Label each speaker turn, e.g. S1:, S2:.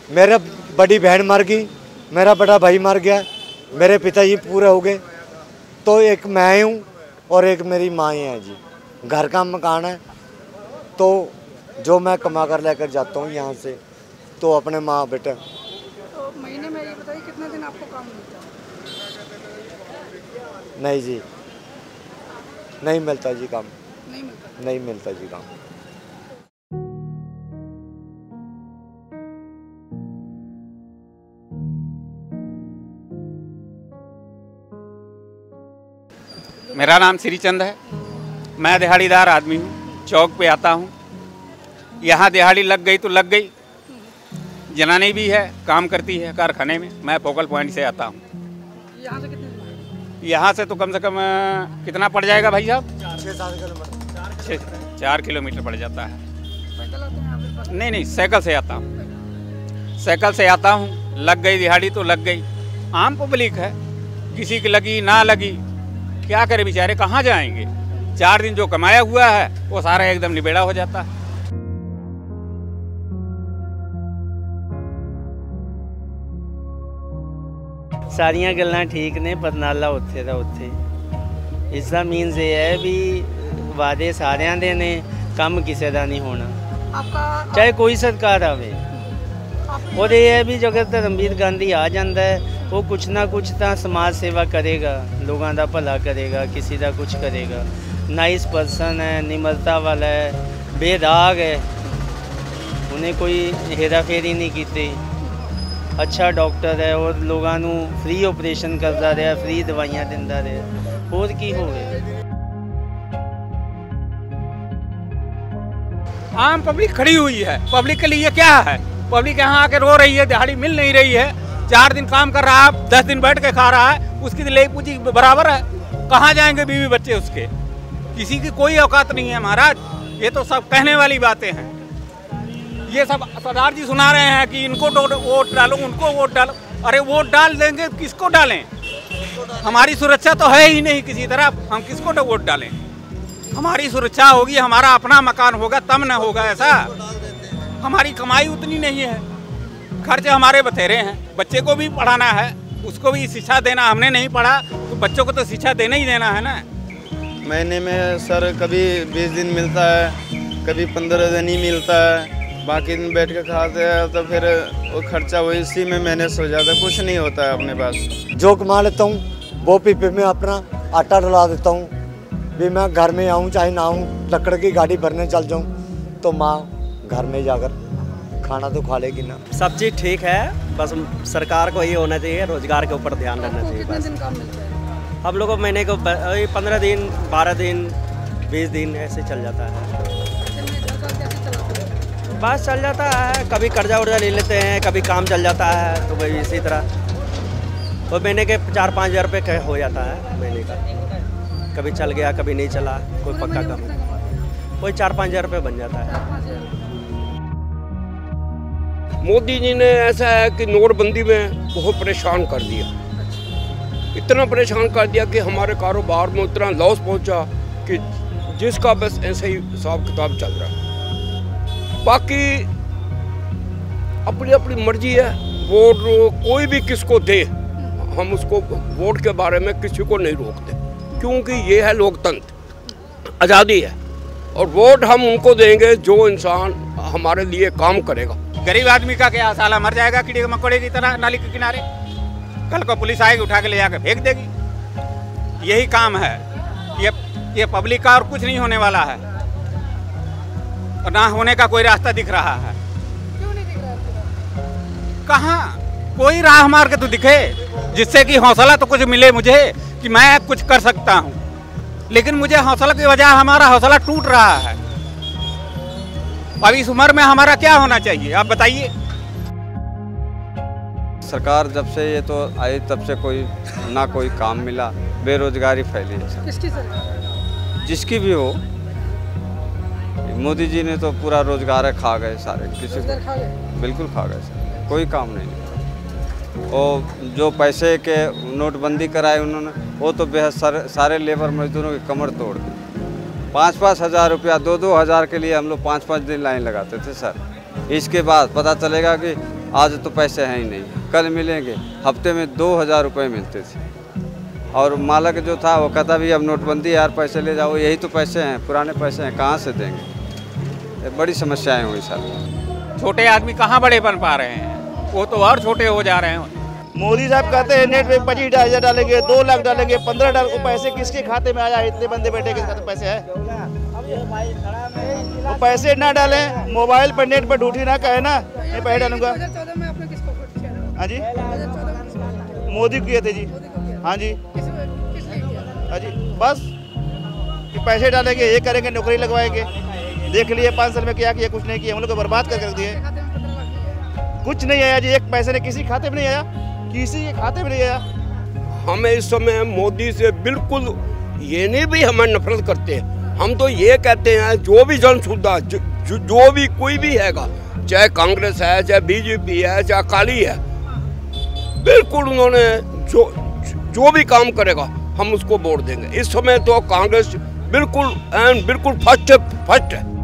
S1: मेरा बड़ी बहन मर गई, मेरा बड़ा भाई मर गया, मेरे पिताजी पूरे हो गए, तो एक मैं हूँ और एक मेरी माँ है जी। घर का मकान है, तो जो मैं कमा कर लेकर जाता हूँ यहाँ से, तो अपने माँ बेटे।
S2: तो महीने में ये बताइए कितने दिन आपको काम मिलता है?
S1: नहीं जी, नहीं मिलता जी काम,
S2: नहीं मिलता।
S1: नहीं मिलता जी काम।
S3: मेरा नाम श्रीचंद है। मैं दिहाड़ीदार आदमी हूँ, चौक पे आता हूँ। यहाँ दिहाड़ी लग गई तो लग गई। जनानी भी है, काम करती है कारखाने में। मैं फोकल पॉइंट से आता हूँ।
S2: यहाँ से कितने दिन?
S3: यहाँ से तो कम से कम कितना पड़ जाएगा भाई साहब?
S1: 6-7 किलोमीटर।
S3: 4 किलोमीटर पड़ जाता है।
S2: पैदल आते हैं आप?
S3: नहीं, साइकिल से आता हूँ। साइकिल से आता हूँ, लग गई दिहाड़ी तो लग गई। आम पब्लिक है, किसी की लगी ना लगी, क्या करे बेचारे, कहाँ जाएंगे? 4 दिन जो कमाया हुआ है वो सारा एकदम निबेड़ा हो जाता है।
S4: सारियां गल्लां ठीक ने, पतनाला उत्थे दा उत्थे। इसका मीनस ये है भी वादे सारियां दे ने, कम किसी का नहीं होना, चाहे कोई सरकार आवे। और ये है भी जो अगर धर्मवीर गांधी आ जाता है, वो कुछ ना कुछ तो समाज सेवा करेगा, लोगों का भला करेगा, किसी का कुछ करेगा। नाइस पर्सन है, निम्रता वाला है, बेदाग है, उन्हें कोई हेरा फेरी नहीं की। अच्छा डॉक्टर है और लोगों को फ्री ऑपरेशन करता रहा, फ्री दवाइयाँ दिंदा रहा। और की होवे?
S3: आम पब्लिक खड़ी हुई है। पब्लिक के लिए क्या है? पब्लिक यहाँ आके रो रही है, दिहाड़ी मिल नहीं रही है। 4 दिन काम कर रहा है, 10 दिन बैठ के खा रहा है, उसकी ले पूंजी बराबर है। कहाँ जाएंगे बीवी बच्चे उसके? किसी की कोई औकात नहीं है महाराज। ये तो सब कहने वाली बातें हैं। ये सब सरदार जी सुना रहे हैं कि इनको वोट डालो, उनको वोट डालो। अरे वोट डाल देंगे, किसको डालें? हमारी सुरक्षा तो है ही नहीं किसी तरफ, हम किसको वोट डालें? हमारी सुरक्षा होगी, हमारा अपना मकान होगा तब न होगा ऐसा। हमारी कमाई उतनी नहीं है, खर्चे हमारे बथेरे हैं। बच्चे को भी पढ़ाना है, उसको भी शिक्षा देना। हमने नहीं पढ़ा तो बच्चों को तो शिक्षा देना ही देना है ना।
S5: महीने में सर कभी 20 दिन मिलता है, कभी 15 दिन ही मिलता है। बाकी दिन बैठ के खाते हैं तो फिर वो खर्चा वही इसी में मैनेज हो जाता है, कुछ नहीं होता है अपने पास।
S1: जो कमा लेता हूँ वो पीपे में अपना आटा डला देता हूँ। भी मैं घर में आऊँ चाहे ना आऊँ, लकड़ की गाड़ी भरने चल जाऊँ तो माँ घर में जाकर खाना तो खा लेगी ना।
S6: सब चीज़ ठीक है, बस सरकार को ये होना चाहिए, रोजगार के ऊपर ध्यान रखना चाहिए।
S2: कितने दिन काम मिलता है?
S6: हम लोग को महीने को 15 दिन, 12 दिन, 20 दिन ऐसे चल जाता है। बस चल जाता है, कभी कर्जा वर्जा ले लेते हैं, कभी काम चल जाता है, तो वही इसी तरह। तो महीने के 4-5 हज़ार रुपये हो जाता है महीने का। कभी चल गया, कभी नहीं चला, कोई पक्का काम, कोई 4-5 हज़ार रुपये बन जाता है।
S7: मोदी जी ने ऐसा है कि नोटबंदी में बहुत परेशान कर दिया, इतना परेशान कर दिया कि हमारे कारोबार में इतना लॉस पहुंचा कि जिसका बस ऐसे ही हिसाब किताब चल रहा है। बाकी अपनी अपनी मर्जी है, वोट कोई भी किसको दे, हम उसको वोट के बारे में किसी को नहीं रोकते, क्योंकि ये है लोकतंत्र, आज़ादी है। और वोट हम उनको देंगे जो इंसान हमारे लिए काम करेगा।
S3: गरीब आदमी का क्या, साला मर जाएगा कीड़े मकोड़े की तरह नाली के किनारे। कल को पुलिस आएगी, उठा के ले जाकर फेंक देगी। यही काम है। ये पब्लिक का और कुछ नहीं होने वाला है, और ना होने का कोई रास्ता दिख रहा है।
S2: क्यों नहीं दिख रहा है?
S3: कहाँ कोई राह मार के तो दिखे, जिससे कि हौसला तो कुछ मिले मुझे कि मैं कुछ कर सकता हूँ। लेकिन मुझे हौसला की वजह हमारा हौसला टूट रहा है। अब इस उम्र में हमारा क्या होना चाहिए, आप बताइए।
S8: सरकार जब से ये तो आई तब से कोई काम मिला, बेरोजगारी फैली है।
S2: किसकी सरकार?
S8: जिसकी भी हो, मोदी जी ने तो पूरा रोजगार खा गए सारे, किसी को
S2: खा गए?
S8: बिल्कुल खा गए सर, कोई काम नहीं। और जो पैसे के नोटबंदी कराए उन्होंने, वो तो बेहद सारे लेबर मजदूरों की कमर तोड़ दी। 5-5 हज़ार रुपया, 2-2 हज़ार के लिए हम लोग 5-5 दिन लाइन लगाते थे सर। इसके बाद पता चलेगा कि आज तो पैसे हैं ही नहीं, कल मिलेंगे। हफ्ते में 2000 रुपये मिलते थे और मालक जो था वो कहता भी अब नोटबंदी यार पैसे ले जाओ, यही तो पैसे हैं, पुराने पैसे हैं, कहाँ से देंगे। बड़ी समस्याएं हुई सर।
S3: छोटे आदमी कहाँ बड़े बन पा रहे हैं, वो तो और छोटे हो जा रहे हैं।
S9: मोदी साहब कहते हैं नेट पे 25,000 डालेंगे, 2 लाख डालेंगे, 15 डाल को पैसे किसके खाते में आया? इतने बंदे बैठे किसके खाते पैसे है? वो पैसे ना डालें, मोबाइल पर नेट पर ढूंढी ना कहे ना ये पैसे डालूंगा।
S2: 2014 में आपने किसको वोट किया?
S9: हाँ जी,
S2: 2014 में किसको किया?
S9: मोदी किए थे जी। हाँ जी,
S2: किस लिए किया?
S9: हाँ जी, बस कि पैसे डालेंगे, ये करेंगे, नौकरी लगवाएंगे। देख लिए 5 साल में क्या किया, कुछ नहीं किया, हम लोग को बर्बाद कर दिए।
S2: खाते में 15 लाख किया।
S9: कुछ नहीं आया जी, एक पैसे ने किसी खाते में नहीं आया, किसी के खाते में नहीं आया।
S7: हमें इस समय मोदी से बिल्कुल ये नहीं भी हमें नफरत करते हैं, हम तो ये कहते हैं जो भी जन सुविधा जो भी कोई भी हैगा, चाहे कांग्रेस है, चाहे बीजेपी है, चाहे अकाली है, बिल्कुल उन्होंने जो भी काम करेगा हम उसको वोट देंगे। इस समय तो कांग्रेस बिल्कुल फर्स्ट है।